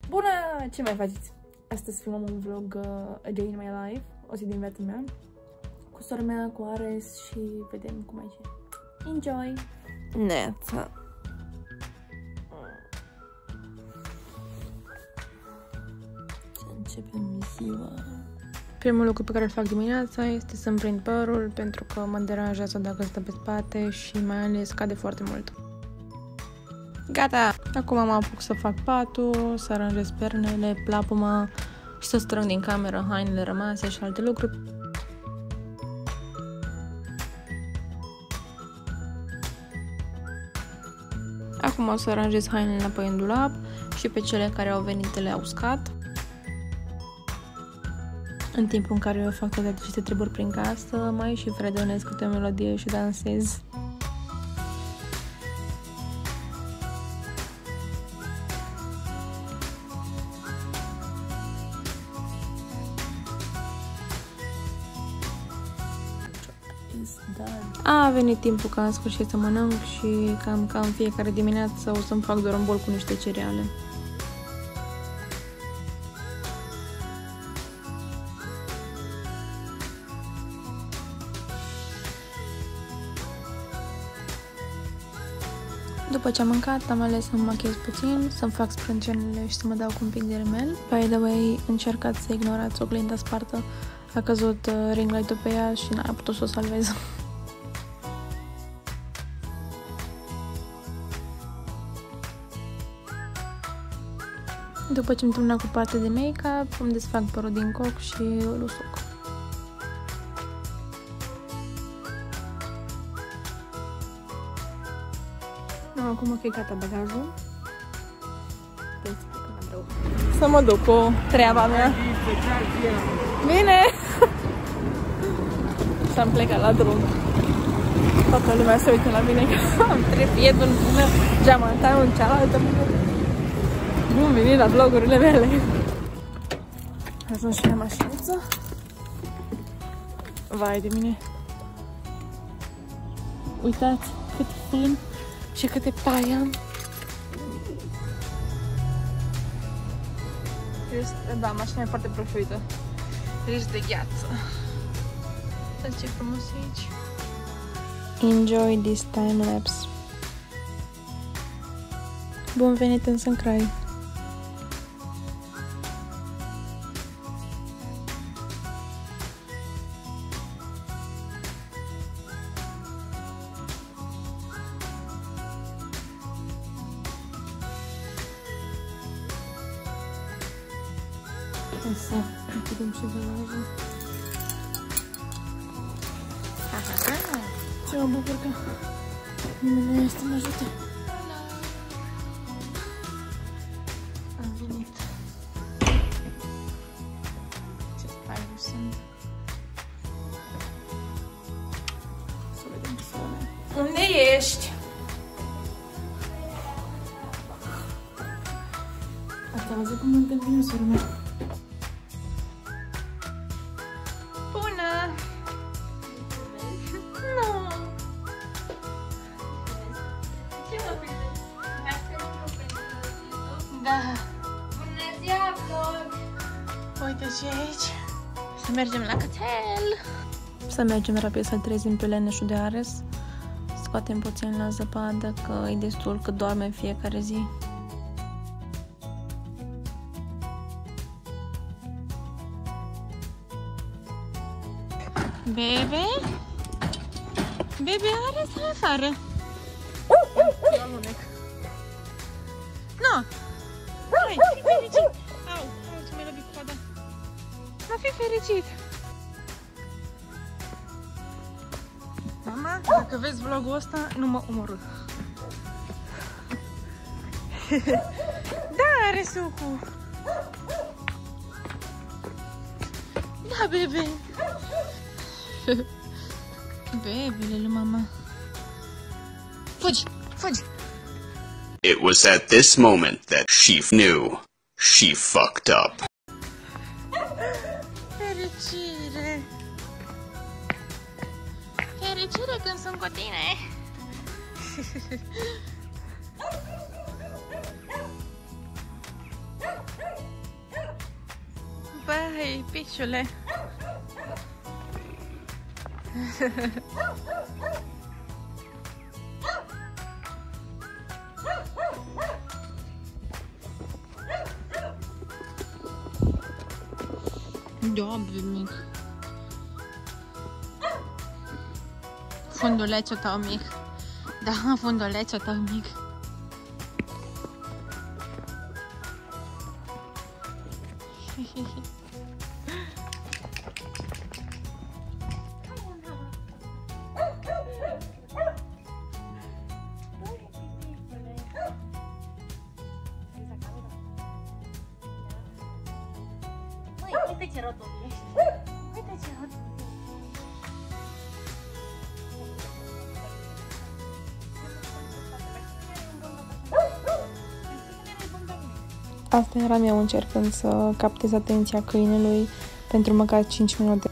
Bună! Ce mai faceți? Astăzi filmăm un vlog A Day in My Life, o zi din viața mea, cu sora mea, cu Ares și vedem cum aici. Enjoy! Neața! Ce începem ziua? Primul lucru pe care îl fac dimineața este să-mi prind părul, pentru că mă deranjează dacă stă pe spate și mai ales cade foarte mult. Gata! Acum mă apuc să fac patul, să aranjez pernele, plapuma și să strâng din cameră hainele rămase și alte lucruri. Acum o să aranjez hainele înapoi în dulap și pe cele care au venit le-au uscat. În timpul în care eu fac toate aceste treburi prin casă, mai și fredonez câte o melodie și dansez. A venit timpul ca în sfârșit să mănânc și cam ca în fiecare dimineață o să-mi fac doar un bol cu niște cereale. După ce am mâncat, am ales să mă machez puțin, să-mi fac sprâncenele și să mă dau cu un pic de rimel. By the way, încercați să ignorați oglinda spartă. A căzut ring light-ul pe ea și n-a putut să o salvez. După ce am terminat cu partea de make-up, îmi desfac părul din coc și îl usuc. Acum că e gata bagajul, să mă duc cu treaba mea. Bine! Și am plecat la drum. Toată lumea se uită la mine că am trepietul în bună, geamantanul în cealaltă. Bun venit la vlogurile mele. Ajung și la mașinuță. Vai de mine. Uitați cât fân și câte paie am. Da, mașina e foarte prăfuită. Risc de gheață. Uitați ce frumos e aici. Enjoy this time-lapse. Bun venit în Sâncrai. Să închidem și bagajul. Ce mă bucur că nimeni nu este să mă ajute. Am venit. Ce spaimuri sunt. Să vedem ce sună. Unde ești? Ați auzit cum mă întâlnim, sora mea? Da. Bună ziua, vlog! Uite ce e aici. Să mergem la cățel. Să mergem rapid să-l trezim pe leneșul de Ares. Scoatem puțin la zăpadă, că e destul că doarme în fiecare zi. Bebe? Bebe Ares, hai afară! Eu alunec. No! Hai, fii fericit! Au, ce mi-ai lovit coada. Da, fii fericit! Mama, dacă vezi vlogul ăsta, nu mă omorâ. Da, Aresucu! Da, bebe! Bebele lui mama. Fugi, fugi! It was at this moment that she knew she fucked up. Fericire! Fericire când sunt cu tine! Băi, pișule! Doamne mic! Fundulețul tău mic! Da, fundulețul tău mic! Uite ce rotul ești! Uite ce rotul! Asta eram eu încercând să captez atenția câinelui pentru măcar 5 minute.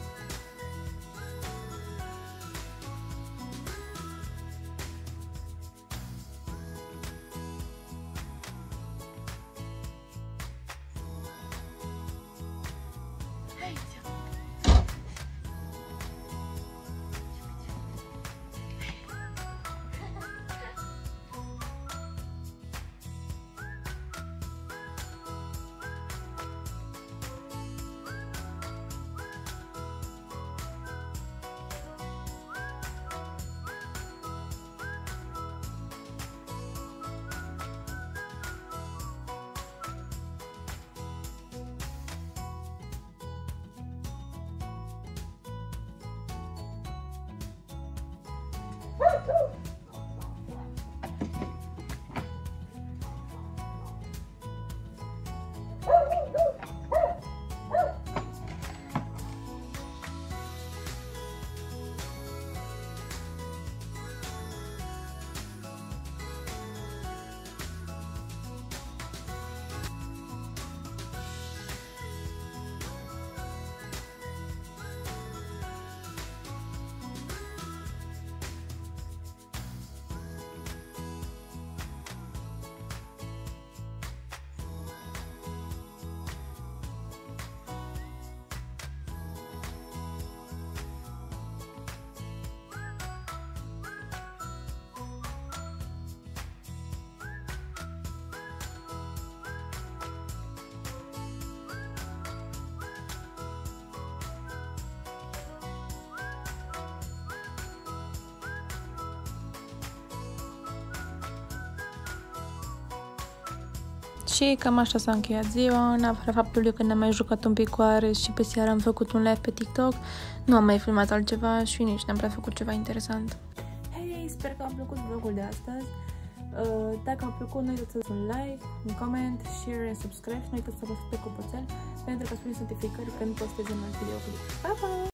Și cam așa s-a încheiat ziua, în afara faptului că ne-am mai jucat un pic cu Ares și pe seara am făcut un live pe TikTok. Nu am mai filmat altceva și nici n-am prea făcut ceva interesant. Hei, sper că v-a plăcut vlogul de astăzi. Dacă v-a plăcut, nu uitați să dați un like, un comment, share and subscribe și nu uitați să vă pe clopoțel pentru că să primiți notificări când postez un alt videoclip. Pa, pa!